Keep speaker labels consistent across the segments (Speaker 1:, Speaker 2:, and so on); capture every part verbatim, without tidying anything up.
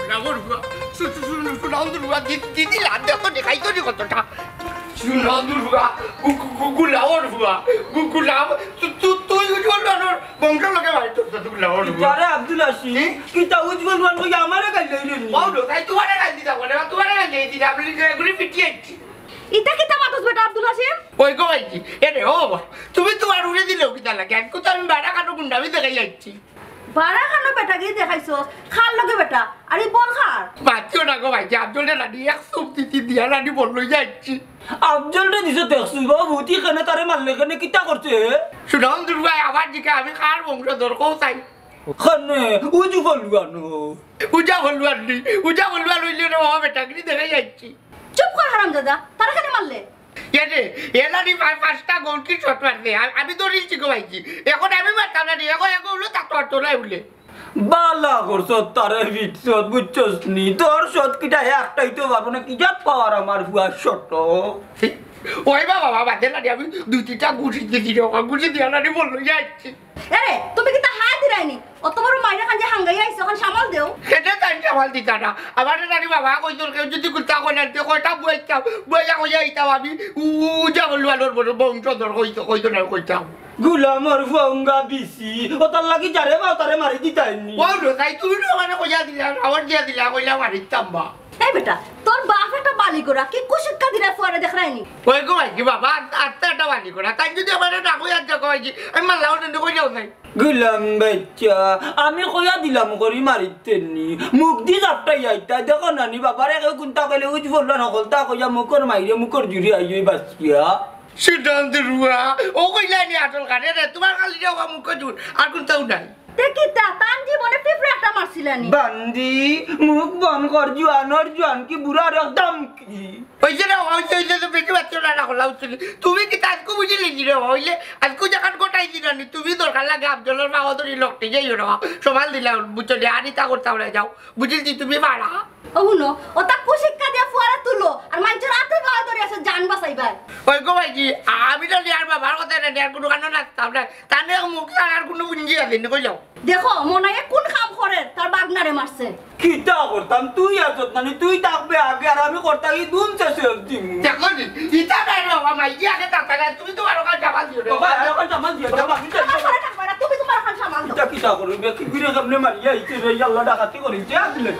Speaker 1: রামর বুয়া সুনান্দুর বুয়া দিদি লাদ দেখো দেখাই তো নি কতটা সুনান্দুর বুয়া গুলাওর বুয়া গুলাম তুই উজ্জ্বল রানোর বংশ লোকে ভাই তো গুলাওর বুয়া
Speaker 2: আরে আব্দুল আসি কিতা উজ্জ্বল রান কই আমারে গাইলে রে
Speaker 1: বাউলো তাই তোমারে গাই দিতা বলে তোমারে গাই দিতা আপনি এগুলি পিটিয়েছি
Speaker 3: ইতা কিতা মাতস বেটা আব্দুল হাসিম
Speaker 1: ওই গো ভাইজি এরে ও তুমি তোমার উড়ে দিলেও কিতা লাগে এক কথা আমি বাড়া কাটো গুন্ডামি দেখাই যাচ্ছি
Speaker 3: বাড়া খানো বেটা গিয়ে দেখাইছো খার লগে বেটা আরে বল খার
Speaker 1: বাচ্চো না গো ভাইজি আব্দুলটা রানি এক সুপ দিতি দিয়া রানি বললো যাচ্ছি
Speaker 2: আফজলটা দিছে দেখছিস বাবা ভূতি খানে তারে মারলে খানে কিতা করছে
Speaker 1: সুনাম দুর্গায় আবার দিকে আমি খার বংশধর কও চাই
Speaker 2: খানে উজু ফলুয়ানো
Speaker 1: উজা হলুয়ান নি উজা হলুয়ান হইলে রে বাবা বেটা কি দেখাই যাচ্ছি
Speaker 3: চুপ কর হারামজাদা তারা কেন মারলে
Speaker 1: এরে এলানি পাঁচটা গোল কি শট মারছে আমি তো রিলছি গো ভাইজি এখন আমি মারতাম না এখন এখন হলো তা তোর তোলাই বলে
Speaker 2: বালা করছ তারে বিচ্ছত বুঝছস নি তোর শট কিটা একটাই তো পারবো না কি যা পাওয়ার আমার ভুয়া শট
Speaker 1: ওই বাবা বাবা দেলানি আমি দুই তিনটা গুছি দিছি রে গুছি দিয়া রানি বললো যাচ্ছি
Speaker 3: আরে তুমি কি তা হাত দিরাইনি অত বড় মাইরা খান যে হাঙ্গাই আইছো এখন সামাল দেও
Speaker 1: সেটা তাই সামাল দিতা না আমার রানি বাবা কই তোর কেউ যদি কুত্তা কইনা তে কয়টা বইতাম বইয়া কইয়া আইতাম আমি উজা হলুয়ানোর বড় বংশধর কইতো কইতো না কইতাম
Speaker 2: গুলামর ফঙ্গা বিসি ও তার লাগি যারে বা তারে মারি দিতাইনি
Speaker 1: ও নো তাই তুই না মানে কইয়া দিলা আবার দিয়া দিলা কইলা মারিতাম বা
Speaker 3: এই বেটা তোর বাপ একটা বালি করা কি কুশিক্ষা দিরা ফুয়ারে দেখাইনি
Speaker 1: ওই গো ভাই কি বাবা আত্মাটা বালি করা তাই যদি আমার না কইয়া যা কইছি আমি মারলাও না কই যাও নাই
Speaker 2: গুলাম বাচ্চা আমি কইয়া দিলাম করি মারিতেননি মুখ দি যাপটাই আইতা দেখো নানি বাবারে কেউ কোনটা কইলে উজ বললো নকল তা কইয়া মুখর মাইরে মুখর জুড়ি আইই বাচ্চিয়া
Speaker 1: সিদ্ধান্ত রুয়া ও কইলা নি আসল কানে রে তোমার খালি যাও মুখ জুর আর কোনটাও নাই
Speaker 3: দেখি তা তান জীবনে পিঁপড়ে একটা মারছিলানি
Speaker 2: বান্দি মুখ বন কর জুয়ানোর জুয়ান কি বুড়ার একদম কি
Speaker 1: ওই যে না ওই যে তো বেশি বাচ্চা না হলা উঠছিল তুমি কি তাজকু বুঝিলি নি রে হইলে আজকু যখন গোটাই দিলানি তুমি দরকার লাগে আব্দুলের বাহাদুরি লোকটি যাইও না সমাল দিলা বুঝলি আনি তা করতে আমরা যাও বুঝলি তুমি পারা
Speaker 3: ও হুনো ও তা কুশিক্ষা দিয়া ফুয়ারে তুলো আর মানুষের হাতে বাবা ধরে আছে জান বাঁচাইবার
Speaker 1: ওই গো ভাইজি আমি তো নিয়ার বাবার কথা না নিয়ার কোনো কারণ লাগতাম না তানে মুখ আর কোনো বুঝি আছে না কই যাও
Speaker 3: দেখো মনে কোন কাম করে তার বাগনারে মারছে
Speaker 2: কিটা করতাম তুই আসত মানে তুই থাকবে আগে আর আমি করতাম কি দুন শেষে দিম
Speaker 1: দেখো নি ইটা নাই রে বাবা মাইজি আগে থাকতে না তুমি তো আরো কাজ জামাল দিও রে
Speaker 2: বাবা আরো কাজ জামাল দিও বাবা আমি
Speaker 3: তুমি তোমার খান সামাল দাও
Speaker 2: কিটা কিটা করবে কি করে সামনে মারিয়া ইতে রে আল্লাহ ডাকাতি করিছে আসলে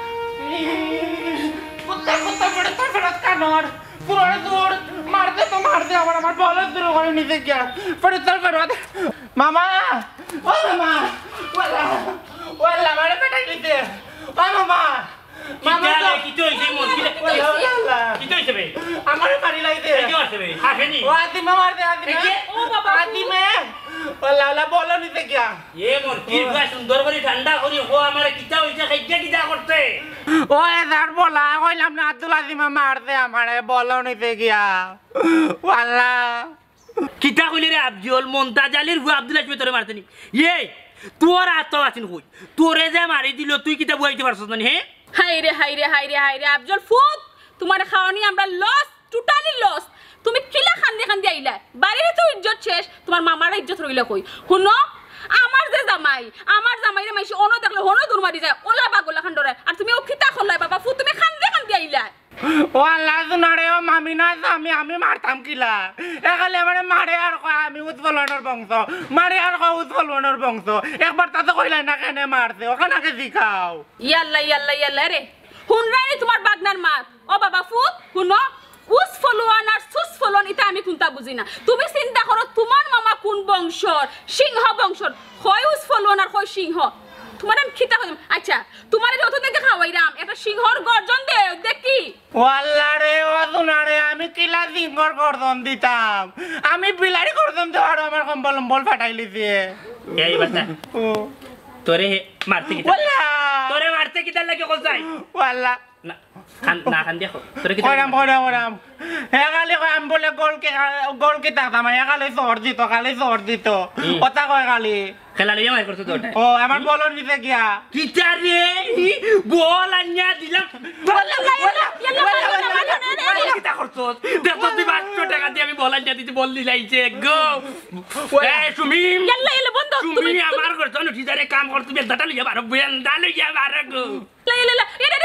Speaker 1: কুত্তা কুত্তা পড়ে তোর ফেরত কানর পুরো দূর মারতে তো মারতে আবার আমার বলদ দূর করে নিতে গিয়া পড়ে তোর ফেরত মামা ও মামা ওলা ওলা মারে পেটাই নিতে ও মামা মামা তো
Speaker 4: কি তো হইছে মন কি কি তো হইছে বে
Speaker 1: আমারে মারি লাইতে
Speaker 4: কি হইছে বে হাফেনি
Speaker 1: ও আদি মা মারতে আদি ও বাবা আদি মে ওলা ওলা বলো নিতে গিয়া
Speaker 4: এ মন কি পুরা সুন্দর করে ঠান্ডা করি ও আমারে কিটা হইছে খাইতে কিটা করতে
Speaker 1: ও এদার বলা কইলাম না আব্দুল আজিমা মারতে আমারে বলো নিতে গিয়া ওয়াল্লা
Speaker 4: কিটা কইলে রে আব্দুল মন্তাজালির হু আব্দুল আসবে তোরে মারতেনি এই তোর আত আছিন কই তোরে যে মারি দিল তুই কিটা বুঝাইতে পারছস না হে
Speaker 5: হাই রে হাই রে হাই রে হাই রে আফজল ফুট তোমার খাওয়ানি আমরা লস টোটালি লস তুমি কিলা খান্দি খান্দি আইলা বাড়ির তো ইজ্জত শেষ তোমার মামার ইজ্জত রইলা কই শুনো আমার যে জামাই আমার জামাইরে মাইছি অন দেখলে হনো দূর মারি যায় ওলা বাগলা খান্ডরে আর তুমি ও খিতা খলাই বাবা ফুট তুমি খান্দি খান্দি আইলা
Speaker 1: ও আল্লাহ শুনারে ও মামি না আমি আমি মারতাম কিলা এখানে মানে মারে আর কয় আমি উৎফলনের বংশ মারে আর কয় উৎফলনের বংশ একবার তাতে কইলাই না কেন মারছে ওখানে শিখাও
Speaker 5: ইয়াল্লা ইয়াল্লা ইয়াল্লা রে হুনরানি তোমার বাগনার মাত ও বাবা ফুট শুনো উস ফলোয়ান আর সুস ফলোয়ান এটা আমি কোনটা বুঝি না তুমি চিন্তা করো তোমার মামা কোন বংশর সিংহ বংশর হয় উস ফলোয়ান আর হয় সিংহ তোমার আমি খিতা হইম আচ্ছা তোমার যত দেখে খাওয়াইরাম একটা সিংহর গর্জন দে দেখি
Speaker 1: ও আল্লাহ রে ও শুনারে আমি কিলা সিংহর গর্জন দিতাম আমি বিলারি গর্জন দেওয়ার আমার কম্বল লম্বল ফাটাই লিছে
Speaker 4: এই বাচ্চা
Speaker 1: ও
Speaker 4: তোরে মারতে কিটা
Speaker 1: ওলা
Speaker 4: তোরে মারতে কিটা লাগে কল যাই
Speaker 1: ওয়াল্লা
Speaker 4: না খান না খান দেখো তোরে কিটা
Speaker 1: কইরাম কইরাম কইরাম হে খালি কই আম বলে গোল কে গোল কে তাকাম হে খালি জোর দিত খালি জোর দিত কথা কয় খালি
Speaker 4: খেলা লইয়া মার করছ তোটা
Speaker 1: ও আমার বলন নিতে গিয়া
Speaker 4: কিটা রে বল আন্যা দিলাম বল বল কিটা করছ দেখো তুই পাঁচশো টাকা দিয়ে আমি বল আন্যা দিতে বল দিলাইছে গো এ সুমিম
Speaker 5: ইয়াল্লা ইয়াল্লা বন্ধ
Speaker 4: তুমি আমার করছ না ঠিদারে কাম কর তুমি দাটা লইয়া বারো বেন্দা লইয়া বারো গো
Speaker 5: ইয়াল্লা ইয়াল্লা এরে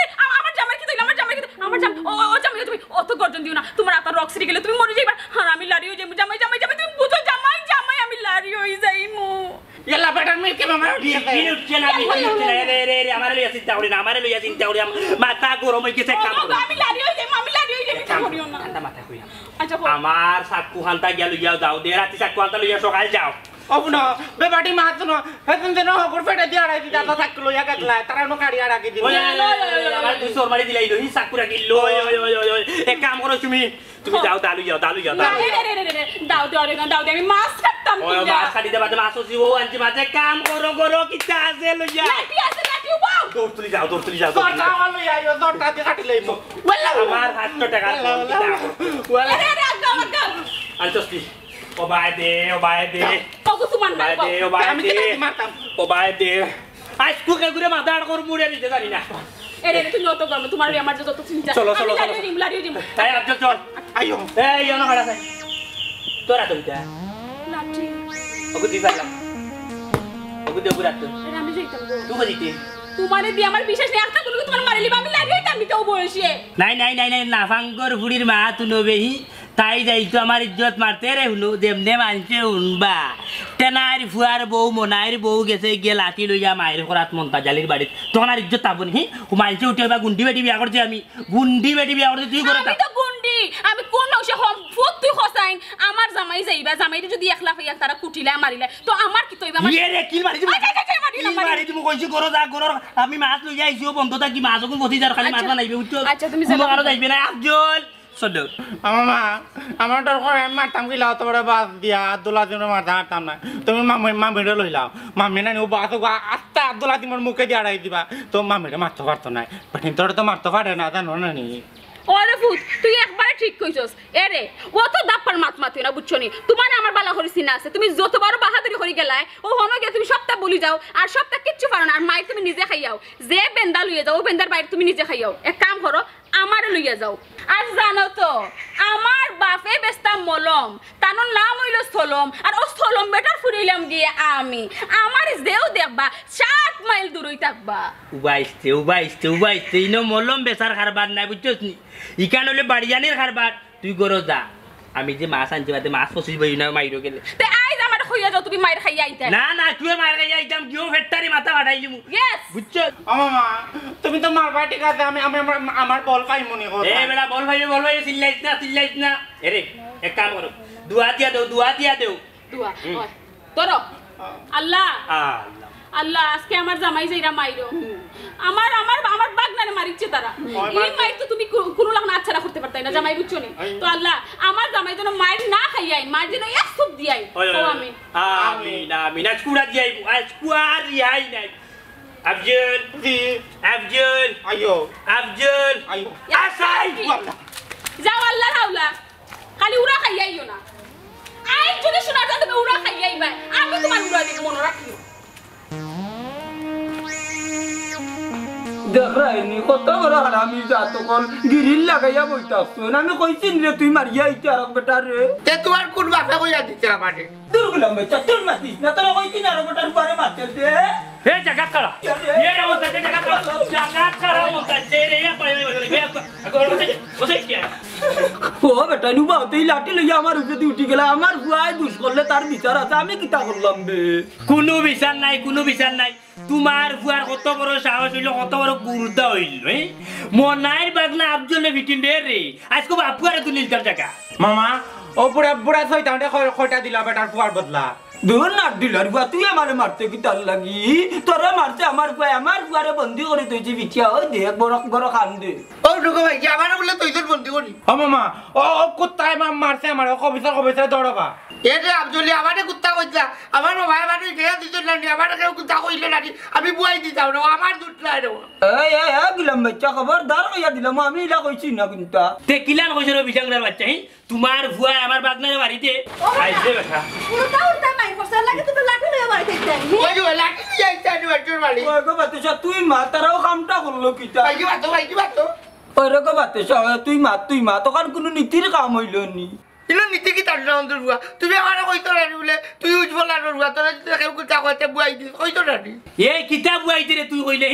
Speaker 5: আমার জাম ও ও জামাই তুমি অত গর্জন দিও না তোমার আতা রক সিরি গেলে তুমি মরে যাইবা আর আমি লাড়ি হই যাই জামাই জামাই জামাই তুমি বুঝো জামাই জামাই আমি লাড়ি হই যাইমু
Speaker 1: ইয়ালা বেটার মিলকে মামা উঠিয়ে
Speaker 4: দিন উঠছে না আমি উঠছে না রে রে রে আমার লইয়া চিন্তা করি না আমার লইয়া চিন্তা করি মাথা গরম হই গেছে কাম করি
Speaker 5: আমি লাড়ি হই যাই আমি লাড়ি হই যাই চিন্তা করিও না
Speaker 4: ঠান্ডা মাথা কইয়া
Speaker 5: আচ্ছা
Speaker 4: আমার সাকু হান্তা গিয়া লইয়া যাও দে রাতে সাকু হান্তা লইয়া সকাল যাও
Speaker 1: অবন বেবাটি মাতনো হেতন দেন হকর ফেটে দিয়া রাই দিতা তো থাকলো ইয়া কাটলা তারা নো কাড়িয়া রাখি দিল
Speaker 4: ওই আমার দুই সর মারি দিলাই লই সাকুরা কিলো ওই ওই ওই ওই এক কাম করো তুমি তুমি যাও দালু যাও দালু যাও দাও
Speaker 5: রে রে রে দাও দাও রে দাও দে আমি মাছ কাটতাম
Speaker 4: ওই মাছ কাটি দেবা মাছ ওসি ও আনছি মাঝে কাম করো করো কিটা আছে লইয়া
Speaker 5: লাঠি আছে লাঠি উবাও
Speaker 4: দৌড় তুলি যাও দৌড় তুলি যাও
Speaker 1: দরটা হলো ইয়া দরটা দিয়ে কাটি লইমু
Speaker 5: ওয়াল্লা
Speaker 4: আমার হাতটা টাকা
Speaker 1: ওয়ালা
Speaker 5: রে রে আগাও আগাও
Speaker 4: আলতস্তি ও বাই দে ও বাই দে
Speaker 5: কগু তোমার না
Speaker 4: বাই দে ও বাই
Speaker 1: আমি
Speaker 4: দে
Speaker 1: কেটে মারতাম
Speaker 4: ও বাই দে আজ কুকে ঘুরে মাথা আড় করে মুড়ে নিতে জানি না
Speaker 5: এ রে তুমি যত গরম তোমার আমার যত চিন্তা
Speaker 4: চলো, চলো,
Speaker 5: লাড়ি
Speaker 4: চলো।
Speaker 5: দিম লাড়ি দিম
Speaker 4: তাই আজল চল
Speaker 1: আইও
Speaker 4: এই ইয়নো খাড়া আছে তোরা তো এটা
Speaker 5: লাঠি
Speaker 4: ওকে দি পারলাম ওকে দে পুরা তো
Speaker 5: এ আমি যাইতাম গো
Speaker 4: তুই বলিতে
Speaker 5: তোমারে দি আমার বিশেষ নেই একটা কোনো তোমার মারিলি আমি লাড়ি হইতাম বিটাও বয়সে
Speaker 4: নাই নাই নাই নাই নাফাঙ্গর ফুড়ির মা তু নবেহি তাই যাইতো আমার ইজ্জত মারতে রে হুলো দেমনে মানছে উনবা টেনার ফুয়ার বউ মনাইর বউ গেছে গিয়ে লাঠি লইয়া মায়ের করাত মন্তা জালির বাড়িত তখন আর ইজ্জত পাবো নি মানছে উঠে বা গুন্ডি বেটি বিয়া করছে আমি গুন্ডি বেটি বিয়া করছে তুই করে
Speaker 5: আমি তো গুন্ডি আমি কোন নকশে হম ফুট তুই খসাইন আমার জামাই যাইবা জামাইরে যদি একলা হইয়া তারা কুটিলা মারিলে তো আমার কি তইবা আমার
Speaker 4: ইয়ে রে কিল মারি দিমু
Speaker 5: আচ্ছা, আচ্ছা, আচ্ছা, মারি না,
Speaker 4: কিল
Speaker 5: মারি না।
Speaker 4: মারি দিমু কইছি গরো যা গরো আমি মাছ লইয়া আইছিও বন্ধটা কি মাছ কোন বসি যার খালি মাছ
Speaker 5: আচ্ছা,
Speaker 4: বানাইবে উঠছো
Speaker 5: আচ্ছা, তুমি
Speaker 4: কোনো
Speaker 5: যাবা।
Speaker 4: কারো যাইবে না আফজল সদর
Speaker 1: আমার মা আমার দরকার আমি মারতাম কি লাও তোমার বাস দিয়া আব্দুল্লাহ দিনের মারতাম মারতাম না তুমি মামি মামিরে লইলাও মামি না ও বাস আস্তে আব্দুল্লাহ দিনের মুখে দিয়ে আড়াই দিবা তো মামিরে মারতে পারতো না বাট তোরা তো মারতে পারে না জানো না নি
Speaker 5: ওরে ফুট তুই একবারে ঠিক কইছস এরে ও তো দাপ্পার মাত মাত না বুঝছো নি তোমার আমার বালা করি সিনা আছে তুমি যত বড় বাহাদুরি করি গেলাই ও হনো গিয়ে তুমি সবটা বলি যাও আর সবটা কিচ্ছু পারো না আর মাই তুমি নিজে খাইয়াও যে বেন্দা লইয়া যাও ও বেন্দার বাইরে তুমি নিজে খাইয়াও এক কাম করো আমারে লইয়া যাও আর জানো তো আমার বাপে বেস্তা মলম তানোর নাম হইল সলম আর ও সলম বেটার ফুরিলাম গিয়ে আমি আমার যেও দেখবা সাত মাইল দূরই থাকবা
Speaker 4: উবাইছে উবাইছে উবাইছে ইনো মলম বেচার খারবার নাই বুঝছস নি ইকান হলে বাড়িয়ানির খারবার তুই গরো যা আমি যে মাছ আনছি বাদে মাছ পচিব না মাইরো গেলে
Speaker 5: তে আইজ আমার হইয়া যাও তুমি মাইর খাইয়া আইতা
Speaker 4: না না তুই মার গাই আইতাম কিও ফেটটারি মাথা ফাটাই দিমু
Speaker 5: ইয়েস
Speaker 4: বুঝছস
Speaker 1: আমার মা তুমি তো মারবা ঠিক আছে আমি আমি আমার- আমার বল পাই মনে করো
Speaker 4: এ বেটা বল ভাই বল ভাই চিল্লাইছ না চিল্লাইছ না এরে এক কাম করো দুয়া দিয়া দেও দুয়া দিয়া দেও
Speaker 5: দুয়া হয় ধরো আল্লাহ
Speaker 4: আল্লাহ
Speaker 5: আল্লাহ আজকে আমার জামাই যাইরা মাইরো আমার আমার আমার বাগনারে মারিচ্ছে তারা এই মাইর তো তুমি কো- কোনো লাগ না আচ্ছা করতে পারতাই না জামাই বুঝছো নি তো আল্লাহ আমার জামাই যেন মাইর না খাইয়াই মার যেন এক সুপ দিয়াই
Speaker 4: ওই
Speaker 5: তো
Speaker 4: ওই
Speaker 5: আমি
Speaker 4: আমিন আমিন আজ কুড়া দিয়াই আজ কুয়ার রিহাই নাই আফজল
Speaker 1: জি
Speaker 4: আফজল
Speaker 1: আইও
Speaker 4: আফজল
Speaker 1: আইও
Speaker 4: আসাই
Speaker 5: যাও আল্লাহ হাওলা খালি উড়া খাইয়াইও না আই যদি শোনা যায় তুমি উড়া খাইয়াইবা আমি তোমার উড়া দিব মনে রাখিও
Speaker 2: দেখাইনি কত বড় হারামি জাত কল গিরিল লাগাইয়া বইতাছ আমি কইছিন রে তুই মারিয়া আইতে আর বেটা রে
Speaker 1: তে তোমার কোন বাপে কইয়া দিতে আমারে
Speaker 2: দূর গেলাম বেটা তোর মাতিস না তোর কইছিন আর বেটার পরে মারতে দে
Speaker 4: হে জাগাত করা এ রে ওটা জাগাত করা জাগাত করা ওটা রে রে পড়ে রে আগর বসে বসে কি
Speaker 2: ও বেটা নু বাউতেই লাঠি লইয়া আমার উপরে উঠি গেলা আমার ভুয়াই দুষ করলে তার বিচার আছে আমি কিতা করলাম বে
Speaker 4: কোনো বিচার নাই কোনো বিচার নাই তোমার ফুয়ার কত বড় সাহস হইল কত বড় গুরুতা হইল হ্যাঁ মনাইর বাগনা আফজলে ভিটিন রে রে আজকে বাপুয়ারে তুলিল তার জায়গা
Speaker 1: মামা ও বুড়া বুড়া ছয়টা কয়টা দিলা বেটার ফুয়ার বদলা
Speaker 2: দূর না দিলার বুয়া তুই আমারে মারতে কি তার লাগি তোরে মারতে আমার বুয়া আমার বুয়ারে বন্দি করে তুই বিটিয়া ওই দে বড় বড় খান দে
Speaker 1: ও ঢুকো ভাই আমার বলে তুই তোর বন্দি করি ও মামা ও ও কুত্তায় মা মারছে আমার ও কবিতার কবিতার দড়বা এ রে আব্দুলি আমারে কুত্তা কইলা আমার মামা আমারে গেয়া দিত না আমারে কেউ কুত্তা কইলে না আমি বুয়াই দিতাম না আমার দুধ নাই রে
Speaker 2: এই এই এই গিলাম বাচ্চা খবরদার কইয়া দিলাম আমি ইলা কইছি না কিন্তু
Speaker 4: তে কিলান কইছে রে বিজাংলার বাচ্চা হ্যাঁ তোমার ফুয়া আমার বাগনারে বাড়িতে আইছে বেটা
Speaker 3: উল্টা উল্টা মাইর করছে লাগে তুমি লাঠি লইয়া মারি খাইতে
Speaker 1: ওই যে লাঠি দিয়ে আইতা নি বাচ্চার বাড়ি
Speaker 2: ওই গো বাতে তুই মা তারাও কামটা করলো কিটা
Speaker 1: ভাই কি বাতো ভাই কি বাতো
Speaker 2: ওই রে গো বাতে তুই মা তুই মা তখন কোনো নীতির কাম হইল নি
Speaker 1: ইলো নীতি কি তার অন্তর বুয়া তুমি আমারে কইতো না বলে তুই উজ্জ্বল আর বুয়া তোরা যদি কেউ কুত্তা কইতে বুয়াই দি কইতো না
Speaker 4: এই কিতাব আইতে রে তুই কইলে হি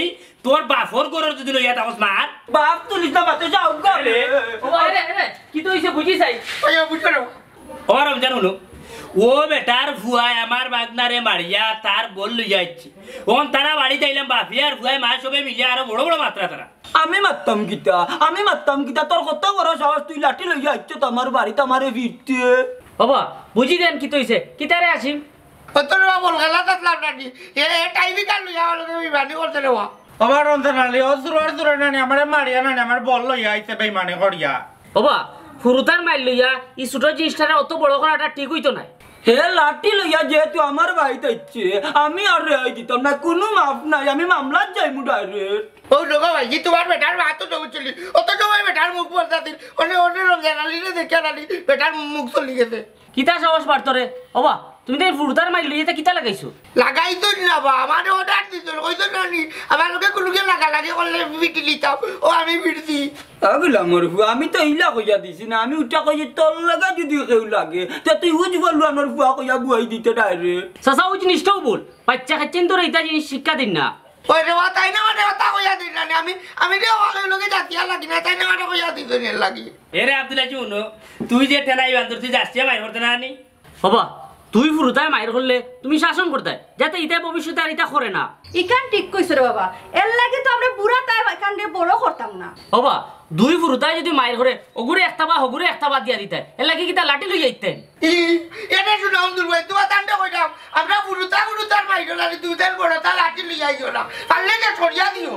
Speaker 4: তোর বাপর গরর যদি লইয়া থাকস মার
Speaker 2: বাপ তুলিস না বাতে যাও গালে
Speaker 4: কি তো হইছে বুঝি চাই
Speaker 1: ওই বুঝছো না
Speaker 4: ও রমজান হলো ও বেটার ফুয়াই আমার বাগনারে মারিয়া তার বল লইয়া যাচ্ছে ওন তারা বাড়ি যাইলাম বাপি আর ফুয়াই মা সবে মিলিয়া আরো বড় বড় মাত্রা তারা
Speaker 2: আমি মারতাম কিতা আমি মারতাম কিতা তোর কত বড় সাহস তুই লাঠি লইয়া আইছ তো আমার বাড়িতে আমারে ফিরতে
Speaker 4: বাবা বুঝি দেন কি তো হইছে কি তারে আসিম
Speaker 1: তোর বল গেলা তাতলাম নানি এ টাইমি কাল লইয়া হলো তুমি বানি করতে রে আমার অন্তর নালি ও জোর জোর নানি আমারে মারিয়া নানি আমার বল লইয়া আইছে বেইমানি করিয়া
Speaker 4: বাবা ফুরুতার মাইল লইয়া ই ছোট জিনিসটা অত বড় করাটা ঠিক হইতো না
Speaker 2: হে লাঠি লইয়া যেহেতু আমার বাড়িতে আইছে আমি আর রেহাই দিতাম না কোনো মাফ নাই আমি মামলার যাইমু ডাইরেক্ট
Speaker 1: ও লোকা ভাই তোমার বেটার মাথা তো চলি অত সময় বেটার মুখ বলতা দিন অনে অনে রমজান আলী রে দেখে আলী বেটার মুখ চলি গেছে
Speaker 4: কিতা সাহস পারতো রে বাবা তুমি তো ফুরুতার মাইল লইয়া কিতা লাগাইছো
Speaker 1: লাগাই তো না বা আমার অর্ডার দিত কইতো নানি আমার লোকে কোনোকে লাগা লাগে করলে বিটি লিতাম ও আমি বিড়ছি
Speaker 2: আগলা মরফু আমি তো ইলা কইয়া দিছি না আমি উঠা কই তোর লাগা যদি কেউ লাগে তে তুই উজ বললু আমার ফুয়া কইয়া বুয়াই দিতে ডাইরেক্ট
Speaker 4: সাসা ওই জিনিসটাও বল বাচ্চা খাচ্ছেন তোর এইটা জিনিস শিক্ষা দিন না
Speaker 1: ওই রে তাই না মানে কথা কইয়া দিন নানি আমি আমি রে ওই লোকে জাতিয়া লাগি না তাই না মানে কইয়া দিত নে লাগি
Speaker 4: এরে আব্দুল্লাহ চুনো তুই যে টেনাই বান্দর তুই যাচ্ছিস মাইর করতে না নি বাবা তুই ফুরুতায় মাইর করলে তুমি শাসন করতে যাতে ইটা ভবিষ্যতে আর ইটা করে না
Speaker 3: ইকান ঠিক কইছ রে বাবা এর লাগি তো আমরা বুড়া তাই ইকান রে বড় করতাম না
Speaker 4: বাবা দুই ফুরুতায় যদি মাইর করে ওগুরে একটা বা হগুরে একটা বা দিয়া দিতে এর লাগি কিটা লাঠি লই যাইতেন
Speaker 1: ই এটা শুনো অন্দুর ভাই তোমার তান্ডা কইতাম আমরা বুড়ুতা বুড়ুতার মাইরো লাগি তুই দেন বড় তা লাঠি লই আইছো না পারলে যে ছড়িয়া দিও